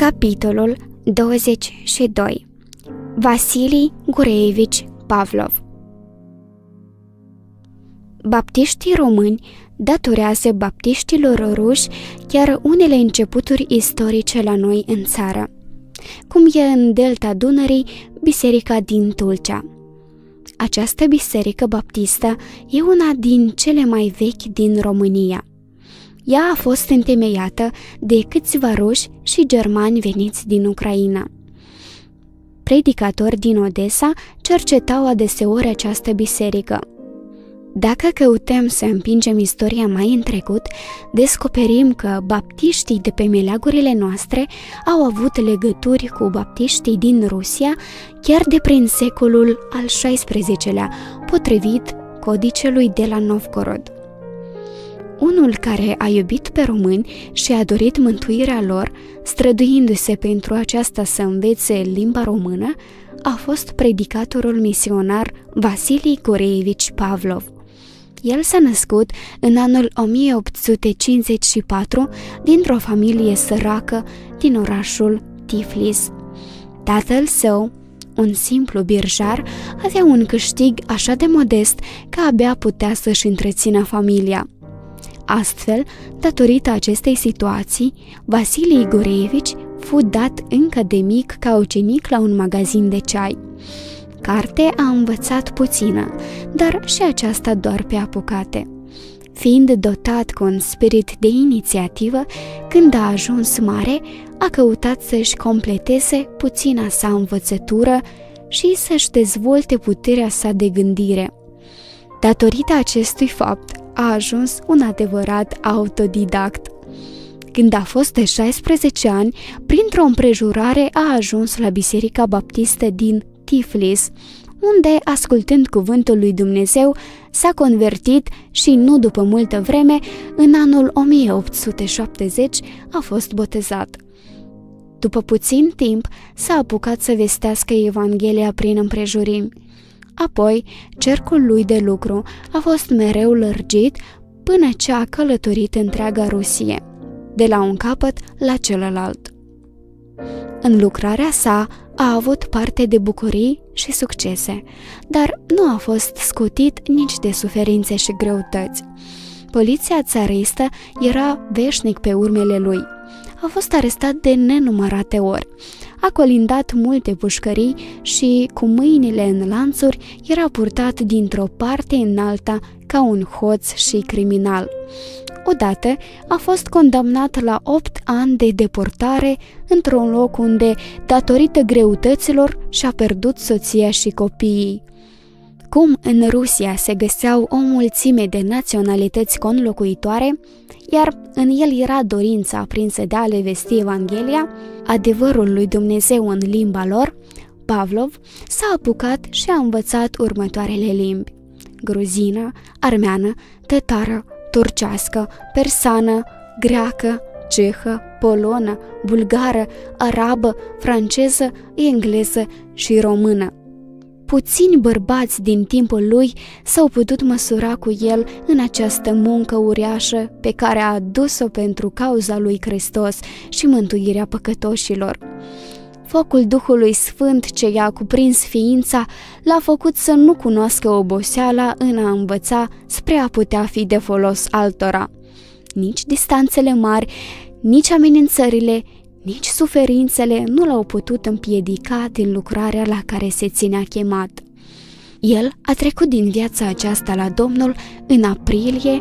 Capitolul 22. Vasili Gureevici Pavlov. Baptiștii români datorează baptiștilor ruși chiar unele începuturi istorice la noi în țară, cum e în delta Dunării biserica din Tulcea. Această biserică baptistă e una din cele mai vechi din România. Ea a fost întemeiată de câțiva ruși și germani veniți din Ucraina. Predicatori din Odessa cercetau adeseori această biserică. Dacă căutăm să împingem istoria mai în trecut, descoperim că baptiștii de pe meleagurile noastre au avut legături cu baptiștii din Rusia chiar de prin secolul al XVI-lea, potrivit codicelui de la Novgorod. Unul care a iubit pe români și a dorit mântuirea lor, străduindu-se pentru aceasta să învețe limba română, a fost predicatorul misionar Vasili Gureevici Pavlov. El s-a născut în anul 1854 dintr-o familie săracă din orașul Tiflis. Tatăl său, un simplu birjar, avea un câștig așa de modest că abia putea să-și întrețină familia. Astfel, datorită acestei situații, Vasili Gureevici fu dat încă de mic ca ucenic la un magazin de ceai. Carte a învățat puțină, dar și aceasta doar pe apucate. Fiind dotat cu un spirit de inițiativă, când a ajuns mare, a căutat să-și completeze puțina sa învățătură și să-și dezvolte puterea sa de gândire. Datorită acestui fapt, a ajuns un adevărat autodidact. Când a fost de 16 ani, printr-o împrejurare a ajuns la Biserica Baptistă din Tiflis, unde, ascultând cuvântul lui Dumnezeu, s-a convertit și nu după multă vreme, în anul 1870, a fost botezat. După puțin timp, s-a apucat să vestească Evanghelia prin împrejurimi. Apoi, cercul lui de lucru a fost mereu lărgit până ce a călătorit întreaga Rusie, de la un capăt la celălalt. În lucrarea sa a avut parte de bucurii și succese, dar nu a fost scutit nici de suferințe și greutăți. Poliția țaristă era veșnic pe urmele lui. A fost arestat de nenumărate ori. A colindat multe pușcării și, cu mâinile în lanțuri, era purtat dintr-o parte în alta ca un hoț și criminal. Odată a fost condamnat la 8 ani de deportare într-un loc unde, datorită greutăților, și-a pierdut soția și copiii. Cum în Rusia se găseau o mulțime de naționalități conlocuitoare, iar în el era dorința aprinsă de a le vesti Evanghelia, adevărul lui Dumnezeu în limba lor, Pavlov s-a apucat și a învățat următoarele limbi: gruzină, armeană, tătară, turcească, persană, greacă, cehă, polonă, bulgară, arabă, franceză, engleză și română. Puțini bărbați din timpul lui s-au putut măsura cu el în această muncă uriașă pe care a adus-o pentru cauza lui Hristos și mântuirea păcătoșilor. Focul Duhului Sfânt ce i-a cuprins ființa l-a făcut să nu cunoască oboseala în a învăța spre a putea fi de folos altora. Nici distanțele mari, nici amenințările, nici suferințele nu l-au putut împiedica din lucrarea la care se ținea chemat. El a trecut din viața aceasta la Domnul în aprilie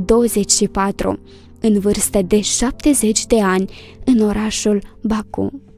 1924, în vârstă de 70 de ani, în orașul Baku.